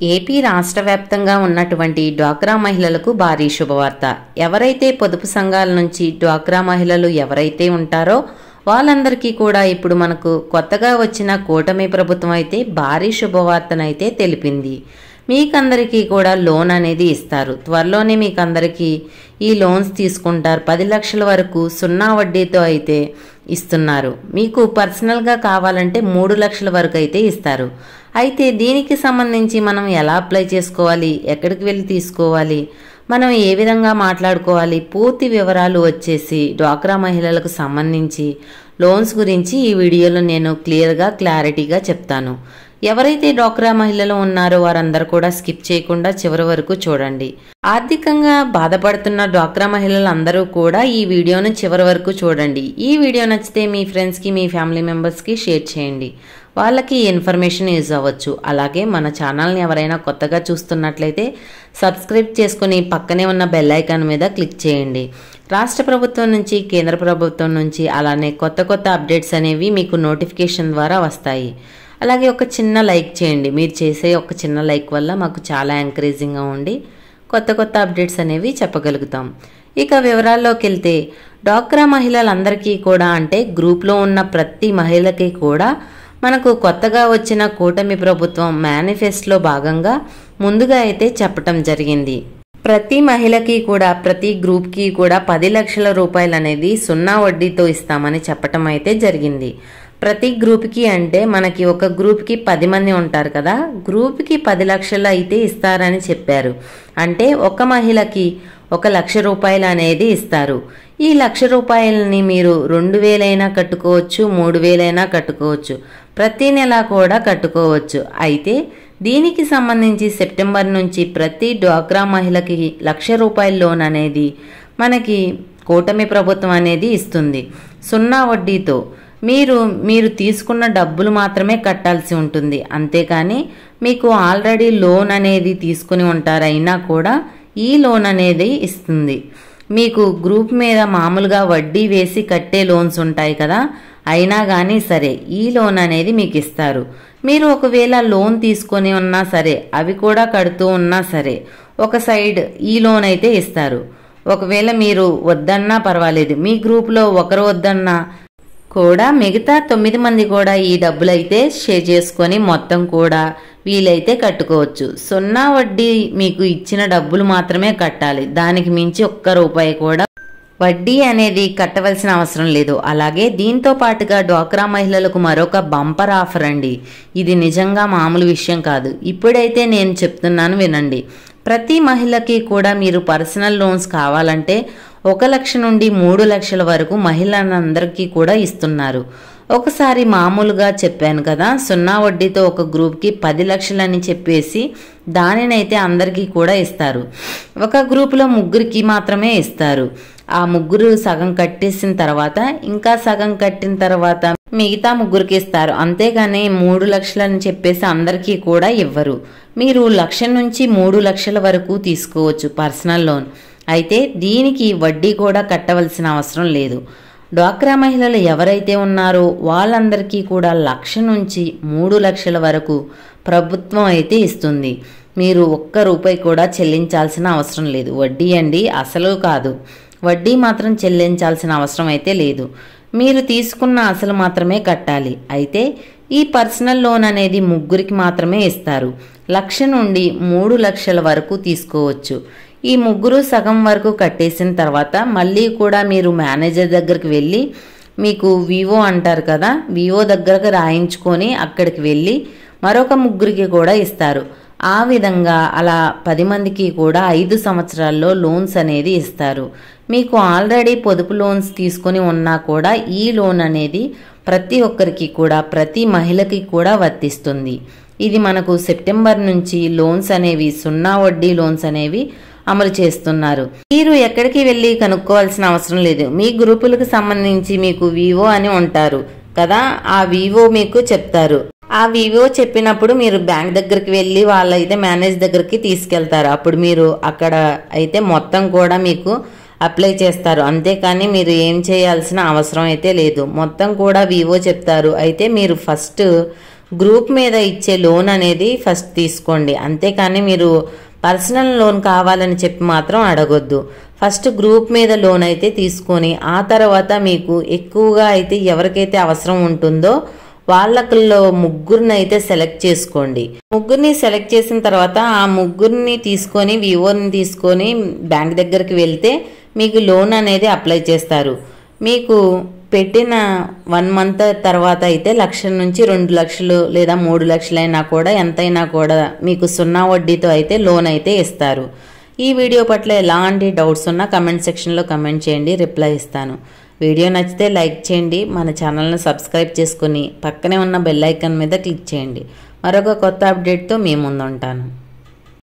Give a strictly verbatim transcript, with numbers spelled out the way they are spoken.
AP రాష్ట్ర వ్యాప్తంగా ఉన్నటువంటి డ్వాక్రా మహిళలకు భారీ శుభవార్త. ఎవరైతే పొదుపు సంఘాల నుంచి డ్వాక్రా మహిళలు ఎవరైతే ఉంటారో వాళ్ళందరికీ కూడా ఇప్పుడు మనకు కొత్తగా వచ్చిన కూటమి ప్రభుత్వం అయితే భారీ శుభవార్తనైతే తెలిపింది. మీకందరికీ కూడా లోన్ అనేది ఇస్తారు. త్వరలోనే మీకందరికీ ఈ లోన్స్ తీసుకుంటారు. పది లక్షల వరకు సున్నా వడ్డీతో అయితే ఇస్తున్నారు. మీకు పర్సనల్గా కావాలంటే మూడు లక్షల వరకు అయితే ఇస్తారు. అయితే దీనికి సంబంధించి మనం ఎలా అప్లై చేసుకోవాలి, ఎక్కడికి వెళ్ళి తీసుకోవాలి, మనం ఏ విధంగా మాట్లాడుకోవాలి, పూర్తి వివరాలు వచ్చేసి డ్వాక్రా మహిళలకు సంబంధించి లోన్స్ గురించి ఈ వీడియోలో నేను క్లియర్గా క్లారిటీగా చెప్తాను. ఎవరైతే డ్వాక్రా మహిళలు ఉన్నారో వారందరూ కూడా స్కిప్ చేయకుండా చివరి వరకు చూడండి. ఆర్థికంగా బాధపడుతున్న డ్వాక్రా మహిళలందరూ కూడా ఈ వీడియోను చివరి వరకు చూడండి. ఈ వీడియో నచ్చితే మీ ఫ్రెండ్స్కి, మీ ఫ్యామిలీ మెంబర్స్కి షేర్ చేయండి. వాళ్ళకి ఇన్ఫర్మేషన్ యూజ్ అవ్వచ్చు. అలాగే మన ఛానల్ని ఎవరైనా కొత్తగా చూస్తున్నట్లయితే సబ్స్క్రైబ్ చేసుకుని పక్కనే ఉన్న బెల్ ఐకాన్ మీద క్లిక్ చేయండి. రాష్ట్ర ప్రభుత్వం నుంచి, కేంద్ర ప్రభుత్వం నుంచి అలానే కొత్త కొత్త అప్డేట్స్ అనేవి మీకు నోటిఫికేషన్ ద్వారా వస్తాయి. అలాగే ఒక చిన్న లైక్ చేయండి. మీరు చేసే ఒక చిన్న లైక్ వల్ల మాకు చాలా ఎంకరేజింగ్గా ఉండి కొత్త కొత్త అప్డేట్స్ అనేవి చెప్పగలుగుతాం. ఇక వివరాల్లోకి వెళ్తే డ్వాక్రా మహిళలందరికీ కూడా అంటే గ్రూప్లో ఉన్న ప్రతి మహిళకి కూడా మనకు కొత్తగా వచ్చిన కూటమి ప్రభుత్వం మేనిఫెస్టోలో భాగంగా ముందుగా అయితే చెప్పటం జరిగింది. ప్రతి మహిళకి కూడా, ప్రతి గ్రూప్కి కూడా పది లక్షల రూపాయలు అనేది సున్నా వడ్డీతో ఇస్తామని చెప్పటం అయితే జరిగింది. ప్రతి గ్రూప్కి అంటే మనకి ఒక గ్రూప్కి పది మంది ఉంటారు కదా, గ్రూప్కి పది లక్షలు అయితే ఇస్తారని చెప్పారు. అంటే ఒక మహిళకి ఒక లక్ష రూపాయలు అనేది ఇస్తారు. ఈ లక్ష రూపాయలని మీరు రెండు వేలైనా కట్టుకోవచ్చు, మూడు వేలైనా కట్టుకోవచ్చు, ప్రతి నెల కూడా కట్టుకోవచ్చు. అయితే దీనికి సంబంధించి సెప్టెంబర్ నుంచి ప్రతి డ్వాక్రా మహిళకి లక్ష రూపాయల లోన్ అనేది మనకి కూటమి ప్రభుత్వం అనేది ఇస్తుంది సున్నా వడ్డీతో. మీరు మీరు తీసుకున్న డబ్బులు మాత్రమే కట్టాల్సి ఉంటుంది. అంతేకాని మీకు ఆల్రెడీ లోన్ అనేది తీసుకుని ఉంటారైనా కూడా ఈ లోన్ అనేది ఇస్తుంది. మీకు గ్రూప్ మీద మామూలుగా వడ్డీ వేసి కట్టే లోన్స్ ఉంటాయి కదా, అయినా కానీ సరే ఈ లోన్ అనేది మీకు ఇస్తారు. మీరు ఒకవేళ లోన్ తీసుకొని ఉన్నా సరే, అవి కూడా కడుతూ ఉన్నా సరే, ఒక సైడ్ ఈ లోన్ అయితే ఇస్తారు. ఒకవేళ మీరు వద్దన్నా పర్వాలేదు, మీ గ్రూప్లో ఒకరు వద్దన్నా కూడా మిగతా తొమ్మిది మంది కూడా ఈ డబ్బులు అయితే షేర్ చేసుకొని మొత్తం కూడా వీలైతే కట్టుకోవచ్చు. సున్నా వడ్డీ మీకు ఇచ్చిన డబ్బులు మాత్రమే కట్టాలి. దానికి మించి ఒక్క రూపాయి కూడా వడ్డీ అనేది కట్టవలసిన అవసరం లేదు. అలాగే దీంతో పాటుగా డ్వాక్రా మహిళలకు మరొక బంపర్ ఆఫర్ అండి. ఇది నిజంగా మామూలు విషయం కాదు. ఇప్పుడైతే నేను చెప్తున్నాను వినండి. ప్రతి మహిళకి కూడా మీరు పర్సనల్ లోన్స్ కావాలంటే ఒక లక్ష నుండి మూడు లక్షల వరకు మహిళలందరికీ కూడా ఇస్తున్నారు. ఒకసారి మామూలుగా చెప్పాను కదా, సున్నా వడ్డీతో ఒక గ్రూప్కి పది లక్షలని చెప్పేసి దానినైతే అందరికీ కూడా ఇస్తారు. ఒక గ్రూపులో ముగ్గురికి మాత్రమే ఇస్తారు. ఆ ముగ్గురు సగం కట్టేసిన తర్వాత ఇంకా సగం కట్టిన తర్వాత మిగతా ముగ్గురికి ఇస్తారు. అంతేగాని మూడు లక్షలని చెప్పేసి అందరికీ కూడా ఇవ్వరు. మీరు లక్ష నుంచి మూడు లక్షల వరకు తీసుకోవచ్చు పర్సనల్ లోన్. అయితే దీనికి వడ్డీ కూడా కట్టవలసిన అవసరం లేదు. డ్వాక్రా మహిళలు ఎవరైతే ఉన్నారో వాళ్ళందరికీ కూడా లక్ష నుంచి మూడు లక్షల వరకు ప్రభుత్వం అయితే ఇస్తుంది. మీరు ఒక్క రూపాయి కూడా చెల్లించాల్సిన అవసరం లేదు. వడ్డీ అండి, అసలు కాదు. వడ్డీ మాత్రం చెల్లించాల్సిన అవసరం అయితే లేదు. మీరు తీసుకున్న అసలు మాత్రమే కట్టాలి. అయితే ఈ పర్సనల్ లోన్ అనేది ముగ్గురికి మాత్రమే ఇస్తారు. లక్ష నుండి మూడు లక్షల వరకు తీసుకోవచ్చు. ఈ ముగ్గురు సగం వరకు కట్టేసిన తర్వాత మళ్ళీ కూడా మీరు మేనేజర్ దగ్గరికి వెళ్ళి, మీకు వివో అంటారు కదా, వివో దగ్గరకు రాయించుకొని అక్కడికి వెళ్ళి మరొక ముగ్గురికి కూడా ఇస్తారు. ఆ విధంగా అలా పది మందికి కూడా ఐదు సంవత్సరాల్లో లోన్స్ అనేది ఇస్తారు. మీకు ఆల్రెడీ పొదుపు లోన్స్ తీసుకొని ఉన్నా కూడా ఈ లోన్ అనేది ప్రతి ఒక్కరికి కూడా, ప్రతి మహిళకి కూడా వర్తిస్తుంది. ఇది మనకు సెప్టెంబర్ నుంచి లోన్స్ అనేవి, సున్నా వడ్డీ లోన్స్ అనేవి అమలు చేస్తున్నారు. మీరు ఎక్కడికి వెళ్ళి కనుక్కోవాల్సిన అవసరం లేదు. మీ గ్రూపులకు సంబంధించి మీకు వివో అని ఉంటారు కదా, ఆ వివో మీకు చెప్తారు. ఆ వివో చెప్పినప్పుడు మీరు బ్యాంక్ దగ్గరికి వెళ్ళి వాళ్ళైతే మేనేజ్ దగ్గరికి తీసుకెళ్తారు. అప్పుడు మీరు అక్కడ అయితే మొత్తం కూడా మీకు అప్లై చేస్తారు. అంతేకాని మీరు ఏం చేయాల్సిన అవసరం అయితే లేదు. మొత్తం కూడా వివో చెప్తారు. అయితే మీరు ఫస్ట్ గ్రూప్ మీద ఇచ్చే లోన్ అనేది ఫస్ట్ తీసుకోండి, అంతేకాని మీరు పర్సనల్ లోన్ కావాలని చెప్పి మాత్రం అడగొద్దు. ఫస్ట్ గ్రూప్ మీద లోన్ అయితే తీసుకొని ఆ తర్వాత మీకు ఎక్కువగా అయితే ఎవరికైతే అవసరం ఉంటుందో వాళ్ళలో ముగ్గురిని అయితే సెలెక్ట్ చేసుకోండి. ముగ్గురిని సెలెక్ట్ చేసిన తర్వాత ఆ ముగ్గురిని తీసుకొని వివోని తీసుకొని బ్యాంక్ దగ్గరికి వెళ్తే మీకు లోన్ అనేది అప్లై చేస్తారు. మీకు పెట్టిన వన్ మంత్ తర్వాత అయితే లక్ష నుంచి రెండు లక్షలు లేదా మూడు లక్షలైనా కూడా ఎంతైనా కూడా మీకు సున్నా వడ్డీతో అయితే లోన్ అయితే ఇస్తారు. ఈ వీడియో పట్ల ఎలాంటి డౌట్స్ ఉన్నా కమెంట్ సెక్షన్లో కమెంట్ చేయండి, రిప్లై ఇస్తాను. వీడియో నచ్చితే లైక్ చేయండి, మన ఛానల్ని సబ్స్క్రైబ్ చేసుకుని పక్కనే ఉన్న బెల్ ఐకాన్ మీద క్లిక్ చేయండి. మరొక కొత్త అప్డేట్తో మీ ముందు ఉంటాను.